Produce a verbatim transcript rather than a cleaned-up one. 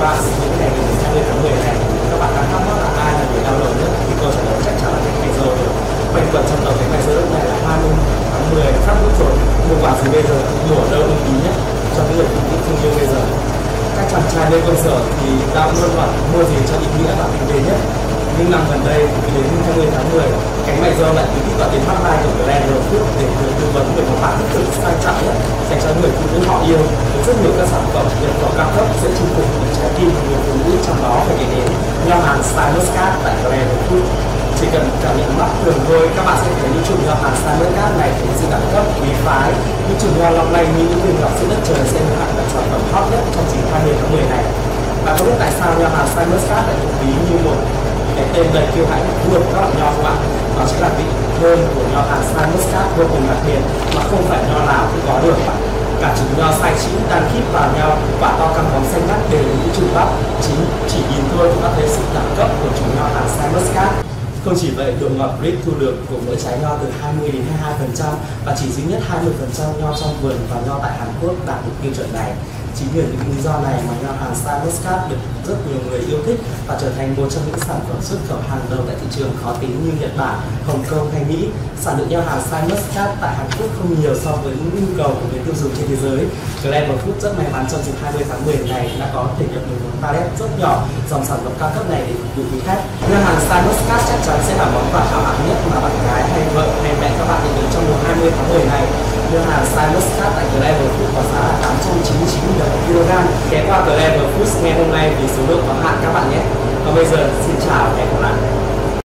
bạn những ngày hai mươi tháng mười này. Các bạn đang thắc mắc là ai là người download nhất thì câu trả lời chắc chắn là cái ngày rồi. Quanh quẩn trong đầu cái ngày giờ này là hai mươi tháng mười sắp bước rồi. Mua quả gì bây giờ, mùa đâu ưng ý nhất cho những người phụ nữ thương yêu bây giờ. Các chàng trai lên công sở thì đang luôn hỏi mua gì cho ý nghĩa và kinh tế nhất. Nhưng năm gần đây, đến hai mươi tháng mười, cánh mày râu lại tiếp cận đến hotline của Glen Food để được tư vấn về một bản thức thực sang trọng nhất dành cho người phụ nữ họ yêu. Với rất nhiều các sản phẩm nhập khẩu cao cấp sẽ chinh phục những trái tim của người phụ nữ, trong đó phải kể đến nho hàng Style Muscat tại Glen Food. Chỉ cần cảm nhận mắt thường thôi, các bạn sẽ thấy những chùm nho hàng Style Muscat này thể sự đẳng cấp, quý phái. Những chùm nho long lanh như những viên ngọc giữa đất trời sẽ được hạng là sản phẩm hot nhất trong dịp hai mươi tháng mười này. Bạn có biết tại sao nho hàng Style Muscat lại được ví như một cái tên đầy kiêu hãnh vượt các loại nho của bạn? Đó chính là vị thơm của nho hàng Style Muscat vô cùng đặc biệt mà không phải nho nào cũng có được bạn. Cả chùm nho sai chữ đan khít vào nhau, quả to căng bóng xanh ngắt đều là những chùm bắp. Chính chỉ nhìn thôi cũng đã thấy sự đẳng cấp của chùm nho hàng Style Muscat. Không chỉ vậy, độ ngọt rich thu được của mỗi trái nho từ hai mươi đến hai mươi hai phần trăm và chỉ duy nhất hai mươi phần trăm nho trong vườn và nho tại Hàn Quốc đạt được tiêu chuẩn này. Chính vì những lý do này mà nho hàng Style Muscat được rất nhiều người yêu thích và trở thành một trong những sản phẩm xuất khẩu hàng đầu tại thị trường khó tính như Nhật Bản, Hồng Kông hay Mỹ. Sản lượng nho hàng Style Muscat tại Hàn Quốc không nhiều so với những nhu cầu của người tiêu dùng trên thế giới. Glen Food rất may mắn trong dịp hai mươi tháng mười này đã có thể nhập được một pallet rất nhỏ dòng sản phẩm cao cấp này để phục vụ quý khách. Nho hàng Style Muscat chắc chắn sẽ là món quà hào hạng nhất mà bạn gái hay vợ hay mẹ các bạn nhận được trong mùa hai mươi tháng mười này. Nho hàng Style Muscat tại Glen Food có giá là tám trăm chín mươi chín nghìn đồng một kg. Ghé qua Glen Food ngay hôm nay vì số lượng có hạn các bạn nhé. Còn bây giờ xin chào và hẹn gặp lại.